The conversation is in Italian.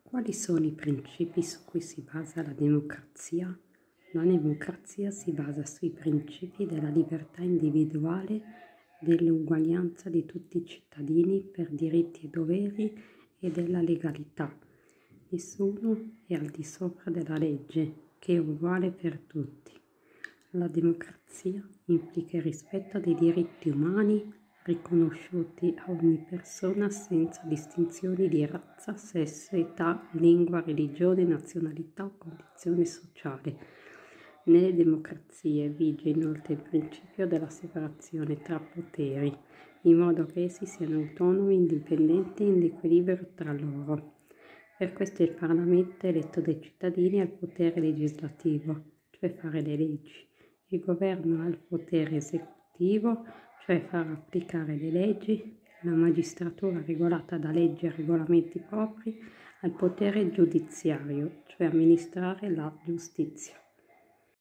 Quali sono i principi su cui si basa la democrazia? La democrazia si basa sui principi della libertà individuale, dell'uguaglianza di tutti i cittadini per diritti e doveri e della legalità. Nessuno è al di sopra della legge, che è uguale per tutti. La democrazia implica il rispetto dei diritti umani riconosciuti a ogni persona senza distinzioni di razza, sesso, età, lingua, religione, nazionalità o condizione sociale. Nelle democrazie vige inoltre il principio della separazione tra poteri, in modo che essi siano autonomi, indipendenti e in equilibrio tra loro. Per questo il Parlamento, eletto dai cittadini, ha il potere legislativo, cioè fare le leggi. Il governo ha il potere esecutivo, cioè far applicare le leggi. La magistratura, regolata da leggi e regolamenti propri, ha il potere giudiziario, cioè amministrare la giustizia.